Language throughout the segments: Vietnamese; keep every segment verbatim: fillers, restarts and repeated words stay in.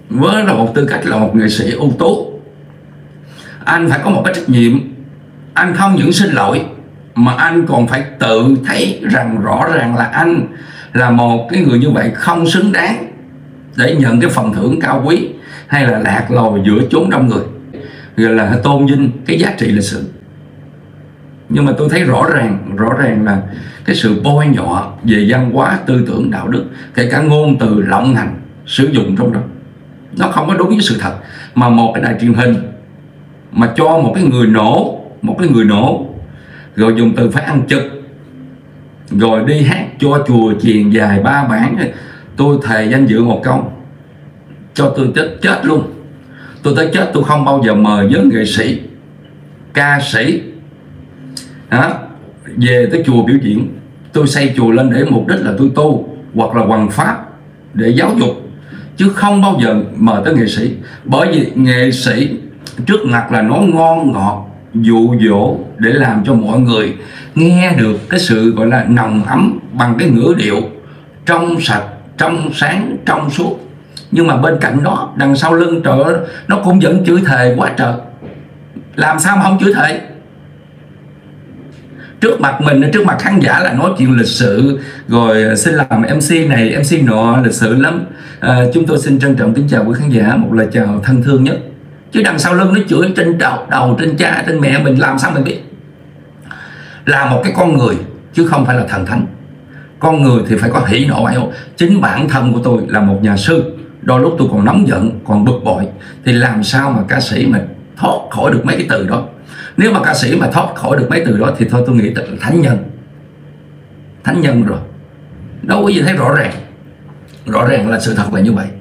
với là một tư cách là một nghệ sĩ ưu tú, anh phải có một cái trách nhiệm. Anh không những xin lỗi mà anh còn phải tự thấy rằng rõ ràng là anh là một cái người như vậy không xứng đáng để nhận cái phần thưởng cao quý hay là lạc lòi giữa chốn đông người, gọi là tôn vinh cái giá trị lịch sử. Nhưng mà tôi thấy rõ ràng rõ ràng là cái sự bôi nhọ về văn hóa, tư tưởng, đạo đức, kể cả ngôn từ lộng hành sử dụng trong đó, nó không có đúng với sự thật. Mà một cái đài truyền hình mà cho một cái người nổ một cái người nổ rồi dùng từ phải ăn trực, rồi đi hát cho chùa chiền dài ba bản, tôi thề danh dự một câu, cho tôi chết chết luôn. Tôi tới chết tôi không bao giờ mời với nghệ sĩ, ca sĩ đó, về tới chùa biểu diễn. Tôi xây chùa lên để mục đích là tôi tu hoặc là hoằng pháp để giáo dục, chứ không bao giờ mời tới nghệ sĩ. Bởi vì nghệ sĩ trước mặt là nói ngon ngọt, dụ dỗ để làm cho mọi người nghe được cái sự gọi là nồng ấm bằng cái ngữ điệu trong sạch, trong sáng, trong suốt. Nhưng mà bên cạnh đó, đằng sau lưng trời ơi, nó cũng vẫn chửi thề quá trời. Làm sao mà không chửi thề? Trước mặt mình, trước mặt khán giả là nói chuyện lịch sự, rồi xin làm em xê này, em xê nọ, lịch sự lắm. à, Chúng tôi xin trân trọng kính chào quý khán giả, một lời chào thân thương nhất. Chứ đằng sau lưng nó chửi trên đầu, đầu trên cha, trên mẹ mình, làm sao mình biết? Là một cái con người, chứ không phải là thần thánh. Con người thì phải có hỉ nộ ái ố. Chính bản thân của tôi là một nhà sư, đôi lúc tôi còn nóng giận, còn bực bội, thì làm sao mà ca sĩ mà thoát khỏi được mấy cái từ đó? Nếu mà ca sĩ mà thoát khỏi được mấy từ đó thì thôi tôi nghĩ là thánh nhân. Thánh nhân rồi. Đâu có gì thấy rõ ràng. Rõ ràng là sự thật là như vậy.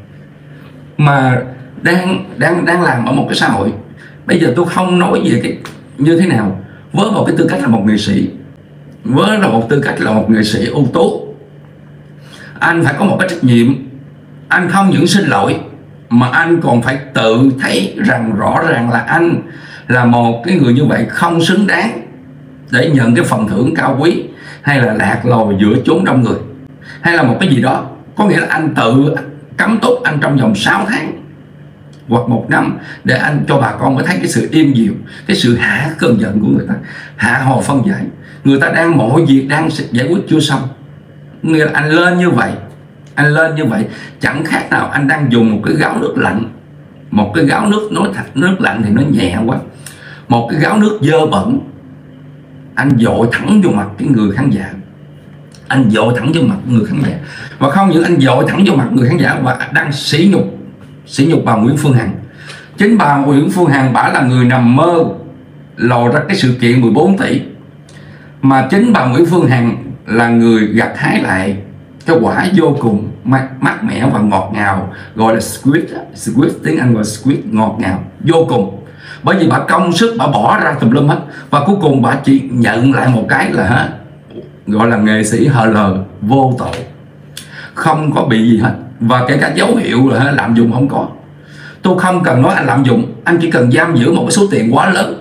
Mà đang đang đang làm ở một cái xã hội, bây giờ tôi không nói về cái như thế nào, với một cái tư cách là một nghệ sĩ, với là một tư cách là một nghệ sĩ ưu tú, anh phải có một cái trách nhiệm. Anh không những xin lỗi mà anh còn phải tự thấy rằng rõ ràng là anh là một cái người như vậy không xứng đáng để nhận cái phần thưởng cao quý hay là lạc lòi giữa chốn đông người, hay là một cái gì đó. Có nghĩa là anh tự cấm túc anh trong vòng sáu tháng hoặc một năm để anh cho bà con mới thấy cái sự im dịu, cái sự hạ cơn giận của người ta, hạ hồ phân giải. Người ta đang mọi việc đang giải quyết chưa xong, nghĩa là anh lên như vậy, anh lên như vậy chẳng khác nào anh đang dùng một cái gáo nước lạnh. Một cái gáo nước, nói thật nước lạnh thì nó nhẹ quá, một cái gáo nước dơ bẩn, anh dội thẳng vô mặt cái người khán giả. Anh dội thẳng vô mặt người khán giả. Và không những anh dội thẳng vô mặt người khán giả, và đang sỉ nhục sỉ nhục bà Nguyễn Phương Hằng. Chính bà Nguyễn Phương Hằng, bả là người nằm mơ lòi ra cái sự kiện mười bốn tỷ, mà chính bà Nguyễn Phương Hằng là người gặt hái lại cái quả vô cùng mát, mát mẻ và ngọt ngào, gọi là sweet. Sweet tiếng Anh gọi sweet, ngọt ngào vô cùng. Bởi vì bà công sức, bà bỏ ra tùm lum hết, và cuối cùng bà chỉ nhận lại một cái là hết, gọi là nghệ sĩ hờ lờ vô tội, không có bị gì hết. Và kể cả dấu hiệu là lạm dụng không có. Tôi không cần nói anh lạm dụng, anh chỉ cần giam giữ một cái số tiền quá lớn.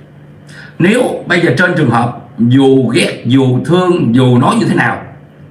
Nếu bây giờ trên trường hợp dù ghét, dù thương, dù nói như thế nào,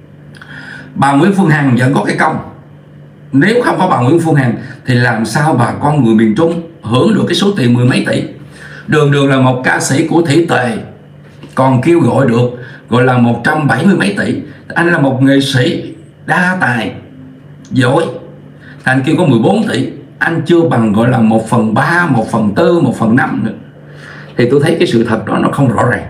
bà Nguyễn Phương Hằng vẫn có cái công. Nếu không có bà Nguyễn Phương Hằng thì làm sao bà con người miền Trung hưởng được cái số tiền mười mấy tỷ? Đường đường là một ca sĩ của Thủy Tề còn kêu gọi được gọi là một trăm bảy mươi mấy tỷ. Anh là một nghệ sĩ đa tài giỏi, anh kêu có mười bốn tỷ. Anh chưa bằng gọi là một phần ba, một phần tư, một phần năm nữa. Thì tôi thấy cái sự thật đó nó không rõ ràng.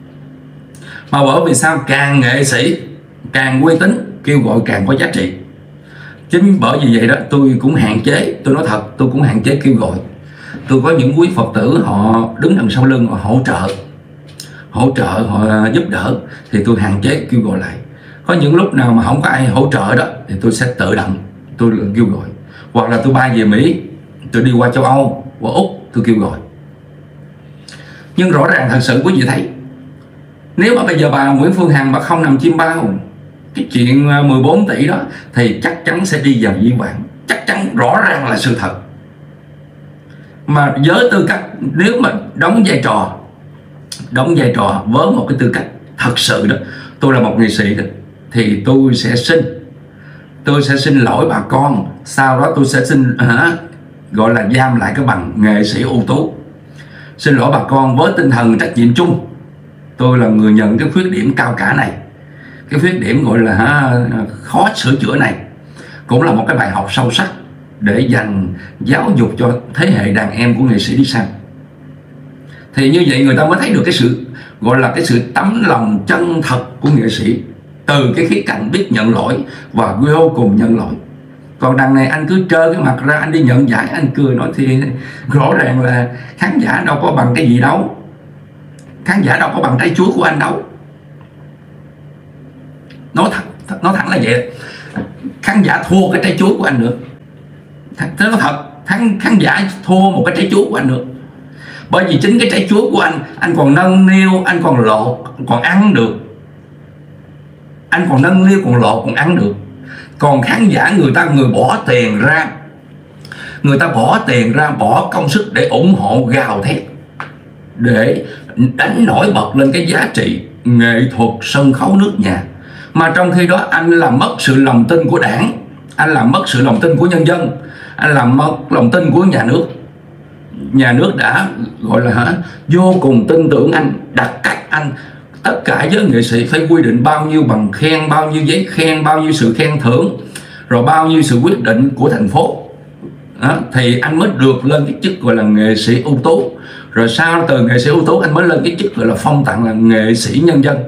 Mà bởi vì sao? Càng nghệ sĩ càng uy tín, kêu gọi càng có giá trị. Chính bởi vì vậy đó tôi cũng hạn chế, tôi nói thật, tôi cũng hạn chế kêu gọi. Tôi có những quý Phật tử họ đứng đằng sau lưng, họ hỗ trợ hỗ trợ họ giúp đỡ, thì tôi hạn chế kêu gọi lại. Có những lúc nào mà không có ai hỗ trợ đó thì tôi sẽ tự động tôi kêu gọi. Hoặc là tôi bay về Mỹ, tôi đi qua châu Âu, qua Úc, tôi kêu gọi. Nhưng rõ ràng thật sự quý vị thấy, nếu mà bây giờ bà Nguyễn Phương Hằng mà không nằm chim bao cái chuyện mười bốn tỷ đó thì chắc chắn sẽ đi vào dĩ vãng, chắc chắn rõ ràng là sự thật. Mà với tư cách, nếu mà đóng vai trò đóng vai trò với một cái tư cách thật sự đó, tôi là một nghệ sĩ đó, thì tôi sẽ xin tôi sẽ xin lỗi bà con, sau đó tôi sẽ xin hả, gọi là giam lại cái bằng nghệ sĩ ưu tú. Xin lỗi bà con, với tinh thần trách nhiệm chung, tôi là người nhận cái khuyết điểm cao cả này, cái khuyết điểm gọi là hả, khó sửa chữa này, cũng là một cái bài học sâu sắc để dành giáo dục cho thế hệ đàn em của nghệ sĩ đi sau. Thì như vậy người ta mới thấy được cái sự gọi là cái sự tấm lòng chân thật của nghệ sĩ, từ cái khía cạnh biết nhận lỗi và vô cùng nhận lỗi. Còn đằng này anh cứ trơ cái mặt ra, anh đi nhận giải, anh cười nói thì rõ ràng là khán giả đâu có bằng cái gì đâu, khán giả đâu có bằng trái chuối của anh đâu. Nói thẳng, nói thẳng là vậy, khán giả thua cái trái chuối của anh nữa. Thế nói thật, khán, khán giả thua một cái trái chuối của anh nữa. Bởi vì chính cái trái chuối của anh, anh còn nâng niu, anh còn lột, còn ăn được. Anh còn nâng niu, còn lột, còn ăn được. Còn khán giả người ta người bỏ tiền ra, người ta bỏ tiền ra, bỏ công sức để ủng hộ gào thét, để đánh nổi bật lên cái giá trị nghệ thuật sân khấu nước nhà. Mà trong khi đó anh làm mất sự lòng tin của đảng, anh làm mất sự lòng tin của nhân dân, anh làm mất lòng tin của nhà nước. Nhà nước đã gọi là hả, vô cùng tin tưởng anh, đặt cách anh. Tất cả giới nghệ sĩ phải quy định bao nhiêu bằng khen, bao nhiêu giấy khen, bao nhiêu sự khen thưởng, rồi bao nhiêu sự quyết định của thành phố. Đó, thì anh mới được lên cái chức gọi là nghệ sĩ ưu tú. Rồi sau từ nghệ sĩ ưu tú anh mới lên cái chức gọi là phong tặng là nghệ sĩ nhân dân.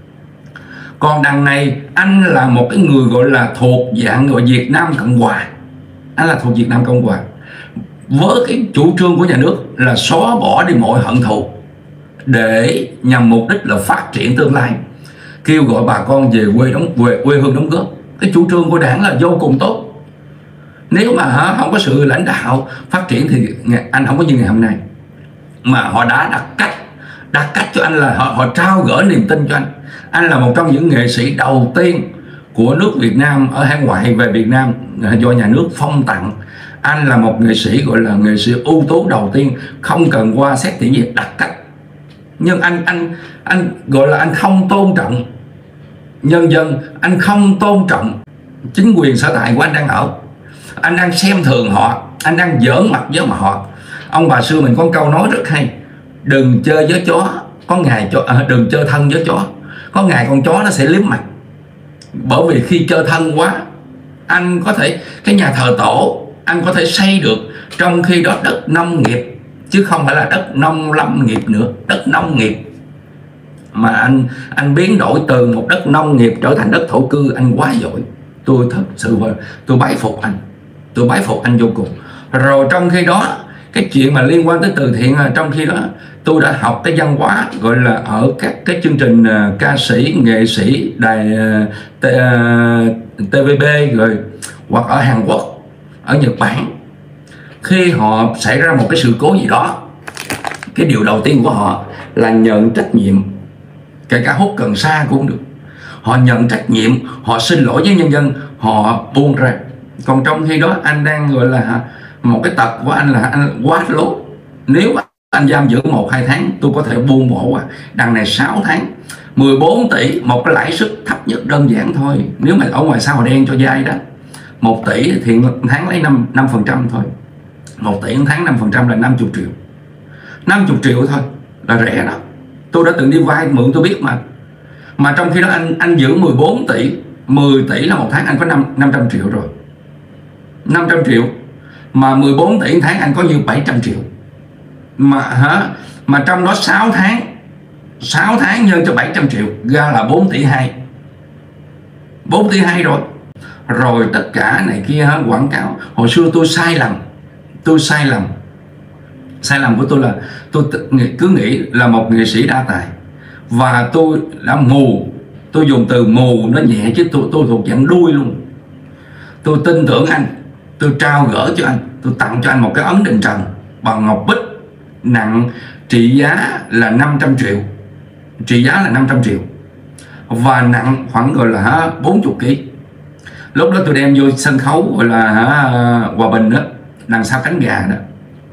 Còn đằng này anh là một cái người gọi là thuộc dạng gọi Việt Nam Cộng Hòa. Anh là thuộc Việt Nam Cộng Hòa, với cái chủ trương của nhà nước là xóa bỏ đi mọi hận thù, để nhằm mục đích là phát triển tương lai, kêu gọi bà con về quê đóng về quê hương đóng góp. Cái chủ trương của đảng là vô cùng tốt. Nếu mà hả, không có sự lãnh đạo phát triển thì anh không có như ngày hôm nay. Mà họ đã đặt cách đặt cách cho anh là họ, họ trao gửi niềm tin cho anh. Anh là một trong những nghệ sĩ đầu tiên của nước Việt Nam ở hải ngoại về Việt Nam do nhà nước phong tặng. Anh là một nghệ sĩ gọi là nghệ sĩ ưu tú đầu tiên, không cần qua xét tuyển gì, đặt cách. Nhưng anh anh anh gọi là anh không tôn trọng nhân dân, anh không tôn trọng chính quyền sở tại của anh đang ở. Anh đang xem thường họ, anh đang giỡn mặt với họ. Ông bà xưa mình có câu nói rất hay: đừng chơi với chó, có ngày cho à, đừng chơi thân với chó, có ngày con chó nó sẽ liếm mặt. Bởi vì khi chơi thân quá, anh có thể cái nhà thờ tổ anh có thể xây được, trong khi đó đất nông nghiệp chứ không phải là đất nông lâm nghiệp nữa, đất nông nghiệp mà anh anh biến đổi từ một đất nông nghiệp trở thành đất thổ cư, anh quá giỏi. Tôi thật sự tôi bái phục anh, tôi bái phục anh vô cùng. Rồi trong khi đó cái chuyện mà liên quan tới từ thiện, trong khi đó tôi đã học cái văn hóa gọi là ở các cái chương trình uh, ca sĩ, nghệ sĩ, đài uh, tê vê bê rồi hoặc ở Hàn Quốc, ở Nhật Bản. Khi họ xảy ra một cái sự cố gì đó, cái điều đầu tiên của họ là nhận trách nhiệm, kể cả hút cần sa cũng được. Họ nhận trách nhiệm, họ xin lỗi với nhân dân, họ buông ra. Còn trong khi đó anh đang gọi là một cái tật của anh là anh quá lố. Nếu anh giam giữ một hai tháng tôi có thể buông bỏ qua. Đằng này sáu tháng, mười bốn tỷ, một cái lãi suất thấp nhất đơn giản thôi. Nếu mà ở ngoài xã hội đen cho vay đó, một tỷ thì tháng lấy năm phần trăm thôi. Một tỷ tháng năm phần trăm là năm mươi triệu. năm mươi triệu thôi là rẻ đó. Tôi đã từng đi vay mượn tôi biết mà. Mà trong khi đó anh anh giữ mười bốn tỷ, mười tỷ là một tháng anh có năm trăm triệu rồi. năm trăm triệu mà mười bốn tỷ tháng anh có như bảy trăm triệu. Mà hả? Mà trong đó sáu tháng sáu tháng nhân cho bảy trăm triệu ra là bốn tỷ hai. bốn tỷ hai rồi. Rồi tất cả này kia hả, quảng cáo. Hồi xưa tôi sai lầm. Tôi sai lầm. Sai lầm của tôi là tôi cứ nghĩ là một nghệ sĩ đa tài, và tôi đã mù. Tôi dùng từ mù nó nhẹ chứ tôi tôi thuộc dạng đuôi luôn. Tôi tin tưởng anh, tôi trao gửi cho anh, tôi tặng cho anh một cái ấn đền trần bằng ngọc bích nặng trị giá là năm trăm triệu, trị giá là năm trăm triệu và nặng khoảng gọi là bốn mươi ký. Lúc đó tôi đem vô sân khấu gọi là Hòa Bình đó, đằng sau cánh gà đó,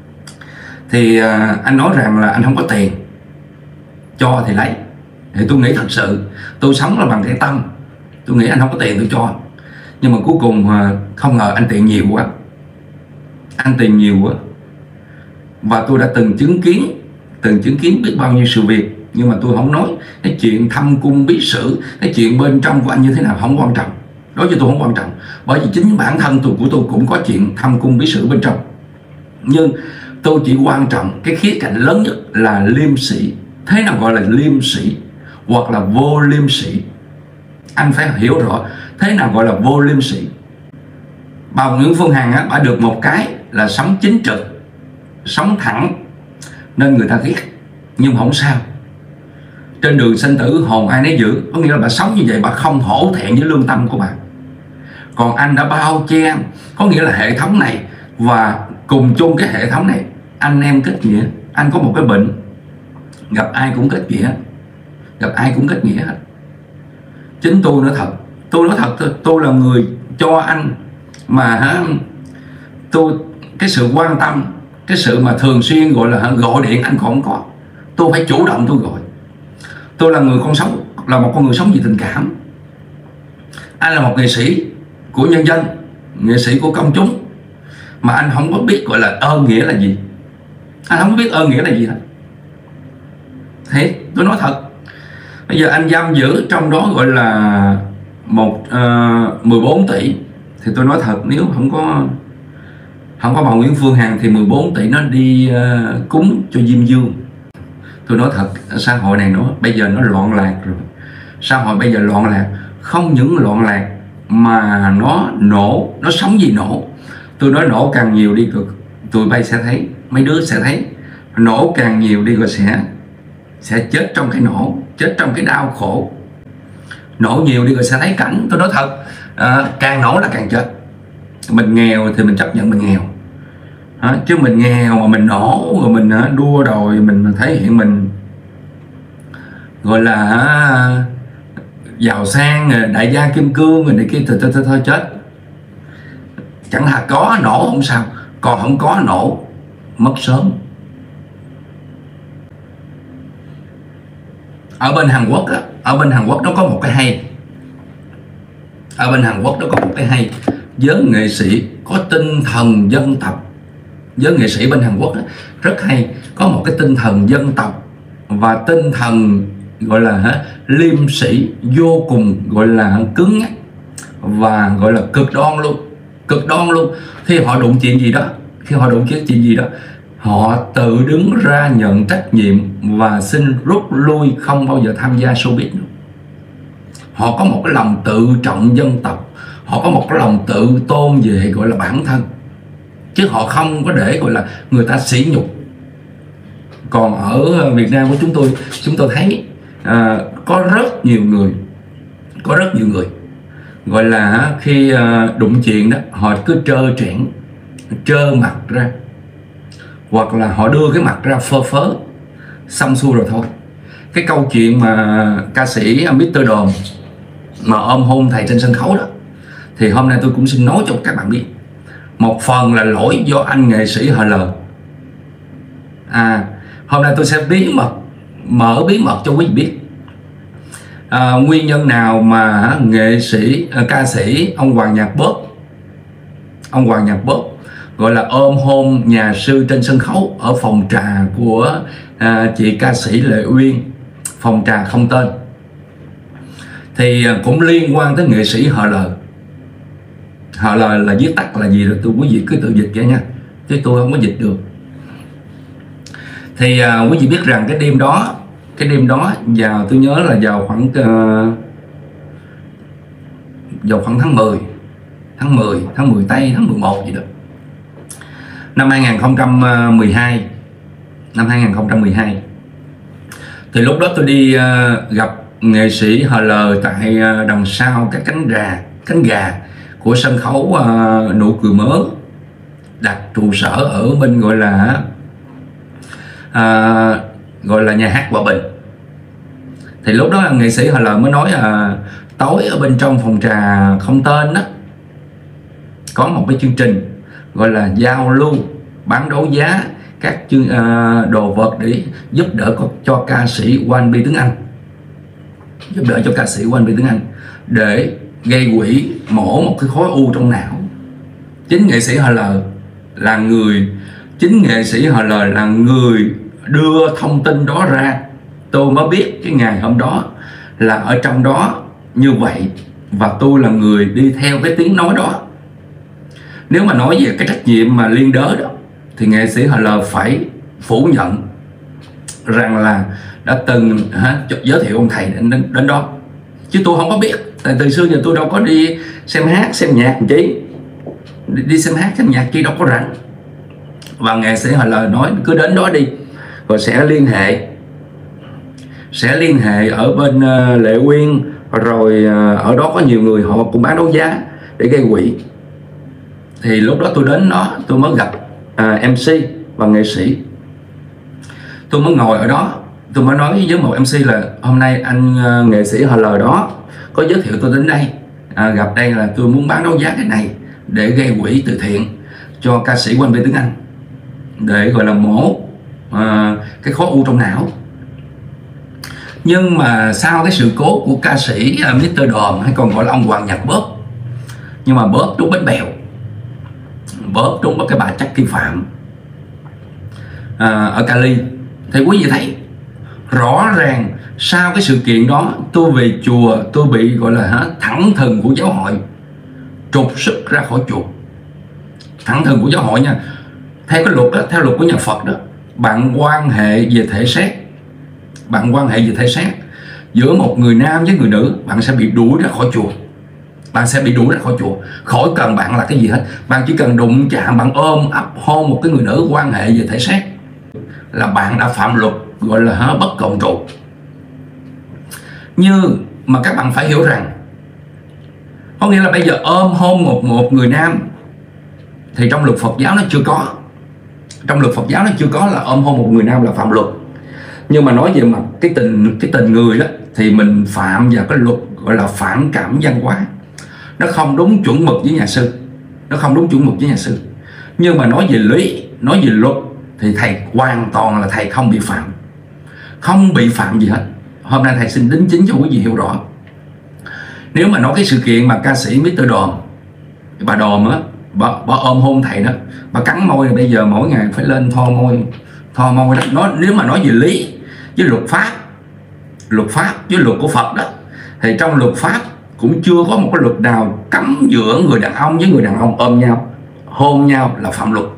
thì anh nói rằng là anh không có tiền, cho thì lấy. Thì tôi nghĩ thật sự tôi sống là bằng cái tâm, tôi nghĩ anh không có tiền tôi cho. Nhưng mà cuối cùng không ngờ anh tiền nhiều quá, anh tiền nhiều quá. Và tôi đã từng chứng kiến từng chứng kiến biết bao nhiêu sự việc, nhưng mà tôi không nói cái chuyện thâm cung bí sử, cái chuyện bên trong của anh như thế nào không quan trọng, đối với tôi không quan trọng, bởi vì chính bản thân tôi của tôi cũng có chuyện thâm cung bí sử bên trong. Nhưng tôi chỉ quan trọng cái khía cạnh lớn nhất là liêm sĩ. Thế nào gọi là liêm sĩ hoặc là vô liêm sĩ? Anh phải hiểu rõ thế nào gọi là vô liêm sĩ. Bà Nguyễn Phương Hằng á, bà được một cái là sống chính trực, sống thẳng, nên người ta ghét. Nhưng không sao, trên đường sinh tử hồn ai nấy giữ. Có nghĩa là bà sống như vậy, bà không hổ thẹn với lương tâm của bà. Còn anh đã bao che, có nghĩa là hệ thống này và cùng chung cái hệ thống này, anh em kết nghĩa. Anh có một cái bệnh, gặp ai cũng kết nghĩa, gặp ai cũng kết nghĩa hết. Chính tôi nói thật, tôi nói thật tôi, tôi là người cho anh mà hả, tôi cái sự quan tâm, cái sự mà thường xuyên gọi là gọi điện anh còn không có. Tôi phải chủ động tôi gọi. Tôi là người con sống, là một con người sống vì tình cảm. Anh là một nghệ sĩ của nhân dân, nghệ sĩ của công chúng, mà anh không có biết gọi là ơn nghĩa là gì. Anh không có biết ơn nghĩa là gì hết. Thế tôi nói thật, bây giờ anh giam giữ trong đó gọi là một uh, mười bốn tỷ, thì tôi nói thật, nếu không có không có bà Nguyễn Phương Hằng thì mười bốn tỷ nó đi uh, cúng cho Diêm Dương. Tôi nói thật, xã hội này nó bây giờ nó loạn lạc rồi. Xã hội bây giờ loạn lạc, không những loạn lạc mà nó nổ, nó sống gì nổ. Tôi nói nổ càng nhiều đi rồi tụi bay sẽ thấy, mấy đứa sẽ thấy, nổ càng nhiều đi rồi sẽ sẽ chết trong cái nổ, chết trong cái đau khổ. Nổ nhiều đi rồi sẽ thấy cảnh. Tôi nói thật, à, càng nổ là càng chết. Mình nghèo thì mình chấp nhận mình nghèo, à, chứ mình nghèo mà mình nổ rồi mình à, đua đòi, mình thể hiện mình gọi là à, giàu sang, đại gia kim cương rồi này kia, thôi thôi thôi chết. Chẳng thà có nổ không sao, còn không có nổ mất sớm. Ở bên Hàn Quốc á, ở bên Hàn Quốc nó có một cái hay. Ở bên Hàn Quốc nó có một cái hay. Giới nghệ sĩ có tinh thần dân tộc. Giới nghệ sĩ bên Hàn Quốc đó, rất hay, có một cái tinh thần dân tộc và tinh thần gọi là hả, liêm sĩ vô cùng gọi là cứng nhắc và gọi là cực đoan luôn, cực đoan luôn. Khi họ đụng chuyện gì đó, khi họ đụng chuyện gì đó, họ tự đứng ra nhận trách nhiệm và xin rút lui, không bao giờ tham gia showbiz nữa. Họ có một cái lòng tự trọng dân tộc, họ có một cái lòng tự tôn về gọi là bản thân, chứ họ không có để gọi là người ta sỉ nhục. Còn ở Việt Nam của chúng tôi, chúng tôi thấy à, có rất nhiều người, có rất nhiều người gọi là khi à, đụng chuyện đó, họ cứ trơ trẽn, trơ mặt ra, hoặc là họ đưa cái mặt ra phơ phớ, xong xuôi rồi thôi. Cái câu chuyện mà ca sĩ mít tơ Đồn mà ôm hôn thầy trên sân khấu đó, thì hôm nay tôi cũng xin nói cho các bạn biết, một phần là lỗi do anh nghệ sĩ hờ lờ. À, hôm nay tôi sẽ bí mật, mở bí mật cho quý vị biết à, nguyên nhân nào mà nghệ sĩ, à, ca sĩ ông Hoàng Nhạc Bóp, ông Hoàng Nhạc Bóp gọi là ôm hôn nhà sư trên sân khấu ở phòng trà của à, chị ca sĩ Lệ Uyên, phòng trà không tên. Thì à, cũng liên quan tới nghệ sĩ hờ lờ. Hờ lờ là viết tắt là gì rồi tôi quý vị cứ tự dịch vậy nha, chứ tôi không có dịch được. Thì à, quý vị biết rằng cái đêm đó, cái đêm đó vào, tôi nhớ là vào khoảng uh, vào khoảng tháng mười, tháng mười, tháng mười tây, tháng mười một gì đó, năm hai nghìn không trăm mười hai, năm hai nghìn không trăm mười hai. Thì lúc đó tôi đi uh, gặp nghệ sĩ hờ lờ tại uh, đằng sau các cánh gà, cánh gà của sân khấu uh, Nụ Cười Mớ, đặt trụ sở ở bên gọi là uh, gọi là nhà hát Hòa Bình. Thì lúc đó nghệ sĩ hờ lờ mới nói là uh, tối ở bên trong phòng trà không tên đó có một cái chương trình gọi là giao lưu, bán đấu giá các chương uh, đồ vật để giúp đỡ cho ca sĩ One B tiếng Anh, giúp đỡ cho ca sĩ One B tiếng Anh để gây quỹ mổ một cái khối u trong não. Chính nghệ sĩ hát lờ là người chính nghệ sĩ hát lờ là người đưa thông tin đó ra. Tôi mới biết cái ngày hôm đó là ở trong đó như vậy, và tôi là người đi theo cái tiếng nói đó. Nếu mà nói về cái trách nhiệm mà liên đới đó thì nghệ sĩ hát lờ phải phủ nhận rằng là đã từng hả, giới thiệu ông thầy đến, đến, đến đó. Chứ tôi không có biết, tại từ xưa giờ tôi đâu có đi xem hát xem nhạc chi, đi, đi xem hát xem nhạc chi đâu có rảnh. Và nghệ sĩ hát lờ nói cứ đến đó đi rồi sẽ liên hệ sẽ liên hệ ở bên uh, Lệ Quyên, rồi uh, ở đó có nhiều người họ cũng bán đấu giá để gây quỹ. Thì lúc đó tôi đến đó tôi mới gặp uh, em xê và nghệ sĩ. Tôi mới ngồi ở đó, tôi mới nói với một em xê là hôm nay anh uh, nghệ sĩ hát lờ đó có giới thiệu tôi đến đây, à, gặp đây là tôi muốn bán đấu giá cái này để gây quỹ từ thiện cho ca sĩ Quang Vy Tuấn Anh, để gọi là mổ uh, cái khối u trong não. Nhưng mà sau cái sự cố của ca sĩ uh, mít tơ Đòm, hay còn gọi là ông Hoàng Nhật Bóp, nhưng mà Bóp trúng bánh bèo, Bóp trúng cái bà Trắc Kim Phạm uh, ở Cali. Thì quý vị thấy rõ ràng sau cái sự kiện đó tôi về chùa, tôi bị gọi là hả, thẳng thừng của giáo hội, trục xuất ra khỏi chùa. Thẳng thừng của giáo hội nha. Theo cái luật đó, theo luật của nhà Phật đó, bạn quan hệ về thể xác, bạn quan hệ về thể xác giữa một người nam với người nữ, bạn sẽ bị đuổi ra khỏi chùa. Bạn sẽ bị đuổi ra khỏi chùa, khỏi cần bạn là cái gì hết. Bạn chỉ cần đụng chạm, bạn ôm ấp hôn một cái người nữ quan hệ về thể xác là bạn đã phạm luật, gọi là hả, bất cộng trụ. Như mà các bạn phải hiểu rằng, có nghĩa là bây giờ ôm hôn một một người nam thì trong luật Phật giáo nó chưa có. Trong luật Phật giáo nó chưa có là ôm hôn một người nam là phạm luật. Nhưng mà nói về mặt cái tình cái tình người đó thì mình phạm vào cái luật gọi là phản cảm văn hóa. Nó không đúng chuẩn mực với nhà sư, nó không đúng chuẩn mực với nhà sư. Nhưng mà nói về lý, nói về luật thì thầy hoàn toàn là thầy không bị phạm, không bị phạm gì hết. Hôm nay thầy xin đính chính cho quý vị hiểu rõ. Nếu mà nói cái sự kiện mà ca sĩ mít tơ Đòm, bà Đòm á, bà, bà ôm hôn thầy đó, bà cắn môi, bây giờ mỗi ngày phải lên tho môi, tho môi đó. Nó, nếu mà nói về lý với luật pháp, luật pháp với luật của Phật đó, thì trong luật pháp cũng chưa có một cái luật nào cấm giữa người đàn ông với người đàn ông ôm nhau, hôn nhau là phạm luật.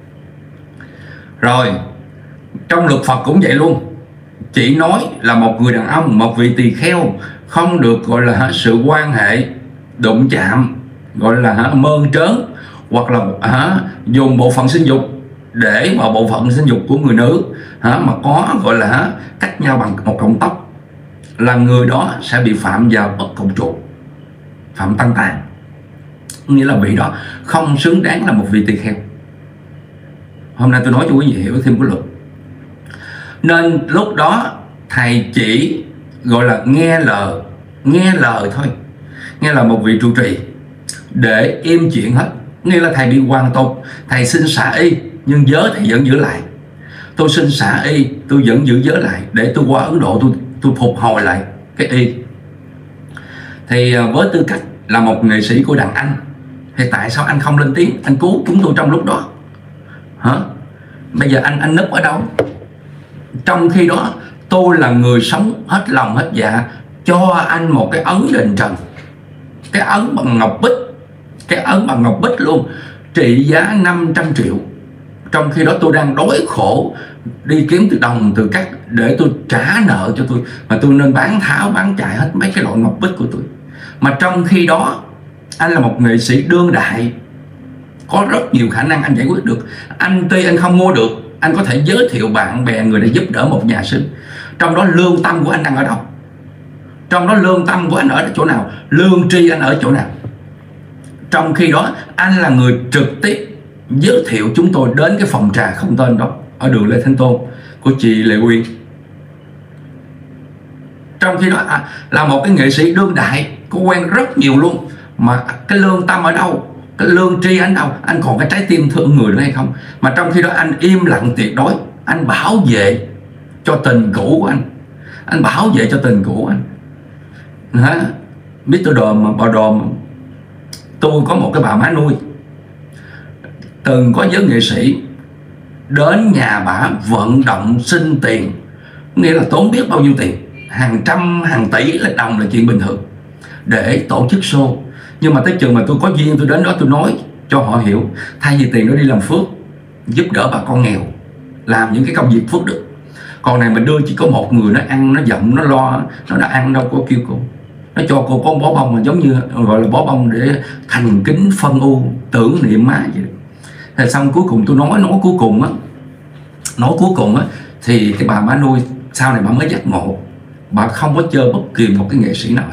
Rồi trong luật Phật cũng vậy luôn, chỉ nói là một người đàn ông, một vị tỳ kheo không được gọi là hả, sự quan hệ đụng chạm, gọi là hả, mơn trớn, hoặc là hả, dùng bộ phận sinh dục để vào bộ phận sinh dục của người nữ hả, mà có gọi là hả, cách nhau bằng một cọng tóc, là người đó sẽ bị phạm vào bất cộng trụ, phạm tăng tàn. Nghĩa là vị đó không xứng đáng là một vị tỳ kheo. Hôm nay tôi nói cho quý vị hiểu thêm cái luật. Nên lúc đó thầy chỉ gọi là nghe lời, nghe lời thôi, nghe là một vị trụ trì để im chuyện hết. Nghĩa là thầy bị hoàn tục, thầy xin xả y nhưng giới thầy vẫn giữ lại. Tôi xin xả y, tôi vẫn giữ giới lại để tôi qua Ấn Độ, tôi tôi phục hồi lại cái y. Thì với tư cách là một nghệ sĩ của đàn anh, thì tại sao anh không lên tiếng, anh cứu chúng tôi trong lúc đó hả? Bây giờ anh anh núp ở đâu? Trong khi đó tôi là người sống hết lòng hết dạ cho anh một cái ấn đền trần, cái ấn bằng ngọc bích, cái ấn bằng ngọc bích luôn, trị giá năm trăm triệu. Trong khi đó tôi đang đói khổ đi kiếm từ đồng từ cát để tôi trả nợ cho tôi, mà tôi nên bán tháo bán chạy hết mấy cái loại ngọc bích của tôi. Mà trong khi đó anh là một nghệ sĩ đương đại, có rất nhiều khả năng anh giải quyết được. Anh tuy anh không mua được, anh có thể giới thiệu bạn bè người để giúp đỡ một nhà sư. Trong đó lương tâm của anh đang ở đâu? Trong đó lương tâm của anh ở chỗ nào? Lương tri anh ở chỗ nào? Trong khi đó anh là người trực tiếp giới thiệu chúng tôi đến cái phòng trà không tên đó ở đường Lê Thánh Tôn của chị Lệ Quyên. Trong khi đó à, là một cái nghệ sĩ đương đại, có quen rất nhiều luôn, mà cái lương tâm ở đâu? Cái lương tri anh đâu? Anh còn cái trái tim thương người nữa hay không? Mà trong khi đó anh im lặng tuyệt đối, anh bảo vệ cho tình cũ của anh, anh bảo vệ cho tình cũ của anh hả? mít tơ Đom, Bà Đom, tôi có một cái bà má nuôi, từng có giới nghệ sĩ đến nhà bà vận động xin tiền, nghĩa là tốn biết bao nhiêu tiền, hàng trăm hàng tỷ là đồng là chuyện bình thường, để tổ chức show. Nhưng mà tới chừng mà tôi có duyên tôi đến đó tôi nói cho họ hiểu, thay vì tiền đó đi làm phước, giúp đỡ bà con nghèo, làm những cái công việc phước đức. Còn này mình đưa chỉ có một người, nó ăn, nó giận, nó lo, nó đã ăn đâu có kêu cô. Nó cho cô có bó bông mà giống như gọi là bó bông để thành kính phân u, tưởng niệm má vậy. Thì xong cuối cùng tôi nói, nói cuối cùng á, nói cuối cùng á, thì cái bà má nuôi sau này bà mới giác ngộ, bà không có chơi bất kỳ một cái nghệ sĩ nào.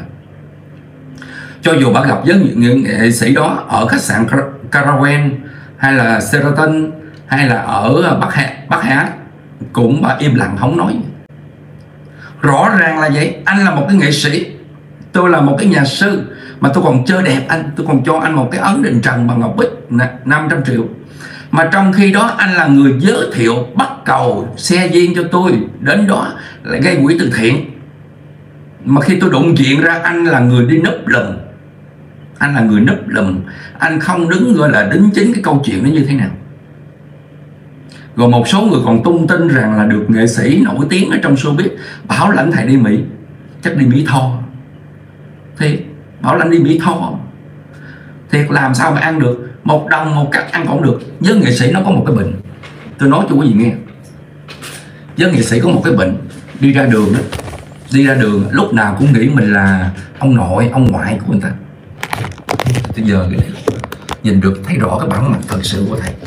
Cho dù bà gặp với những nghệ sĩ đó ở khách sạn Caravan hay là Sheraton hay là ở Bắc Hà, Bắc Hà cũng bà im lặng không nói. Rõ ràng là vậy. Anh là một cái nghệ sĩ, tôi là một cái nhà sư, mà tôi còn chơi đẹp anh, tôi còn cho anh một cái ấn định trần bằng ngọc bích năm trăm triệu. Mà trong khi đó anh là người giới thiệu, bắt cầu xe duyên cho tôi đến đó lại gây quỹ từ thiện. Mà khi tôi đụng chuyện ra, anh là người đi núp lùm, anh là người núp lùm, anh không đứng gọi là đính chính cái câu chuyện nó như thế nào. Rồi một số người còn tung tin rằng là được nghệ sĩ nổi tiếng ở trong showbiz bảo lãnh thầy đi Mỹ, chắc đi Mỹ Tho. Thì bảo lãnh đi Mỹ Tho, thiệt làm sao mà ăn được, một đồng một cắt ăn cũng được. Với nghệ sĩ nó có một cái bệnh, tôi nói cho quý vị nghe, với nghệ sĩ có một cái bệnh, đi ra đường đó, đi ra đường lúc nào cũng nghĩ mình là ông nội, ông ngoại của người ta. Bây giờ nhìn được thấy rõ cái bản mặt thật sự của thầy.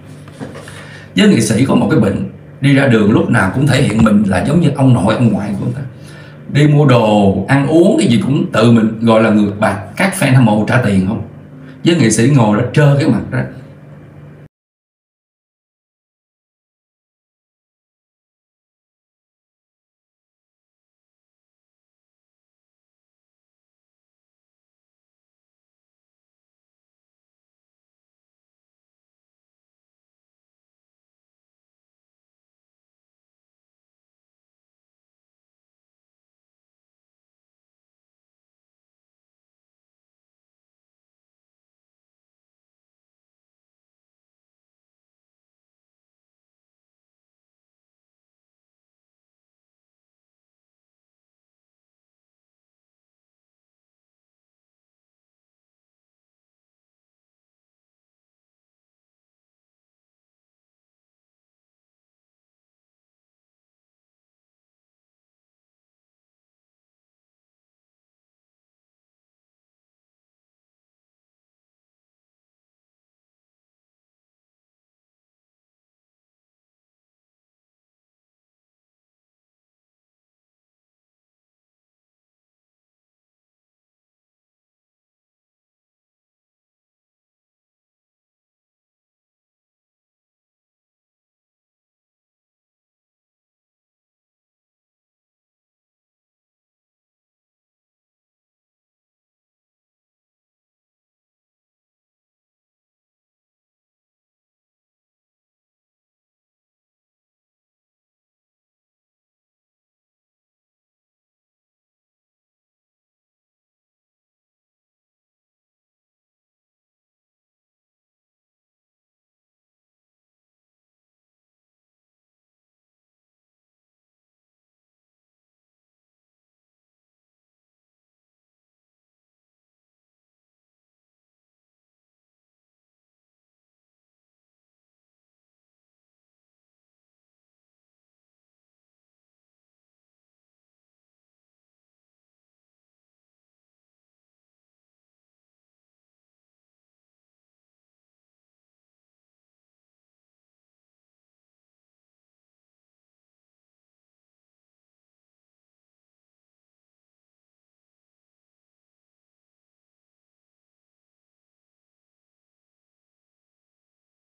Với nghệ sĩ có một cái bệnh, đi ra đường lúc nào cũng thể hiện mình là giống như ông nội, ông ngoại của người ta. Đi mua đồ, ăn uống cái gì cũng tự mình gọi là người bạc, các fan hâm mộ trả tiền không. Với nghệ sĩ ngồi đó trơ cái mặt ra,